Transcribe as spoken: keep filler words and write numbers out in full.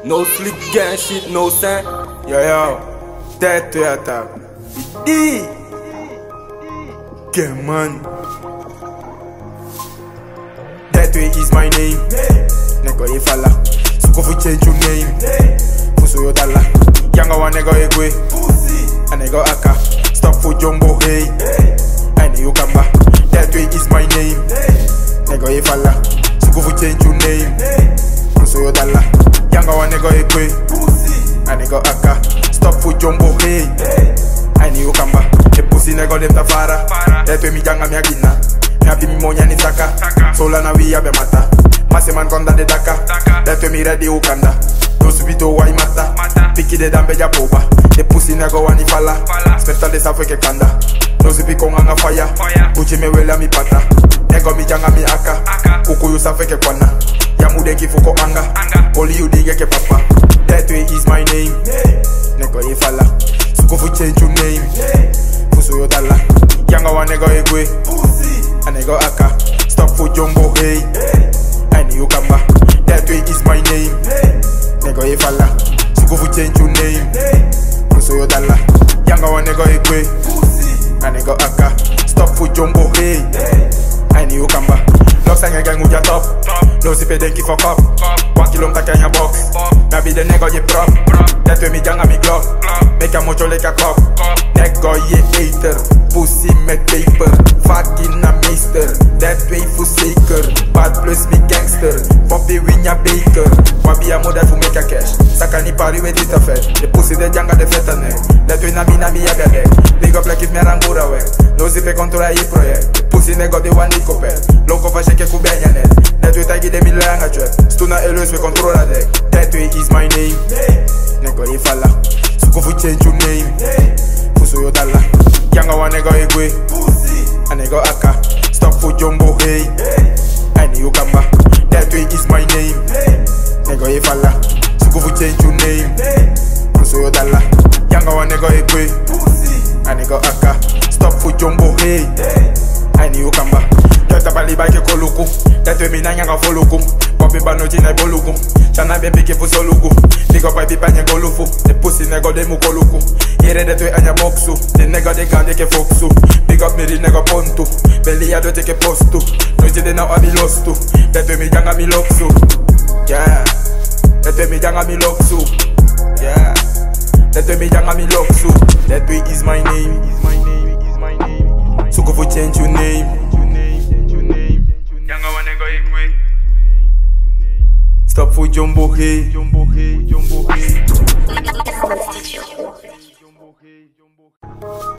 No sleep gang shit, no sen. Yo yo, that to your tap. D. Get man. That way is my name. Nego ye falla. Suko fu change your name. Fuso yo dala. Yanga wa nego ye gwe. A nego aka. Stop for jumbo hey. I know you kamba. That way is my name. Nego ye falla. Suko fu change your name. Fuso yo dala. Yanga wa nego ye gwe. A nego aka. Stop for jumbo hey. I know you kamba. The pussy nego dem tafara. That way mi janga mi agina. Happy mi monya ni taka. Sola na wi abe mata. Mase man konda de daka. That way mi ready ukanda. No subito wa imata. Piki de dambe ja poba. The pussy nego wani fala. Speta de safwe ke kanda. No supi konganga fire. Uchi me wela mi pata. Nego mi janga mi aka. Kuku yu safwe ke kwana. Yamu denki fuko anga. Only you dige ke papa. That way is my name. Nego ye fala. Suko fu change your name. Fuso yo dala. Yanga wa nego ye gwe. A nego aka. Stop for jumbo hey. I know you kamba. That way is my name. Nego ye falla. Suko fu change your name. Fuso yo dala. Yanga wa nego ye gwe. A nego aka. Stop for jumbo hey. I know you kamba. Lock sang gang uja top. No sipe denki for cup. One kilometer kenya box. Maybe the nego ye prop. That way mi janga mi glock. Make a mocho like a cop. Nego ye hater. Pussy make paper. Fucking a meester. That way fu seeker. Bad plus me gangster. Poppy win ya baker. Wabi a mother fu make a cash. Sakani pari we dit a fet. The pussy de janga de feta neck. That way na mi na mi yaga deck. Big up like if me rangura we. No zipe controla ye project. The pussy nego de one nico pet. Loco fa shake ku benya net. That way tagi de mi langa trap. Stuna always we controla deck. That way is my name. Nego ye falla. Suko fu change your name. Fuso yo dala. Yanga wa nego ye gwe. A nego aka. Stop for jumbo hey. I know you kamba. That way is my name. Nego ye falla. Suko fu change your name. Fuso yo dala. Yanga wa nego ye gwe. A nego aka. Stop for jumbo hey. I know you kamba. Jota bali ba ke koluku. That way mi na nyanga foluku. Popi ba no jina boluku. Chana be pike fu soluku. Nigga pa pipa nye golufu. The pussy nego de mu koluku. Yere that way anya boxu. The nigga de gande ke foxu. Big up me the nigga pontu. Belly ya do take a postu. No jide na abi lostu. That way mi janga mi loksu. Yeah. That way mi janga mi loksu. Yeah. That way mi janga mi loksu. That way is my name. Is my name. Is my name. So go for change your name. Yanga wa nego ikwe. Stop for jumbo hey. Jumbo hey. Jumbo hey.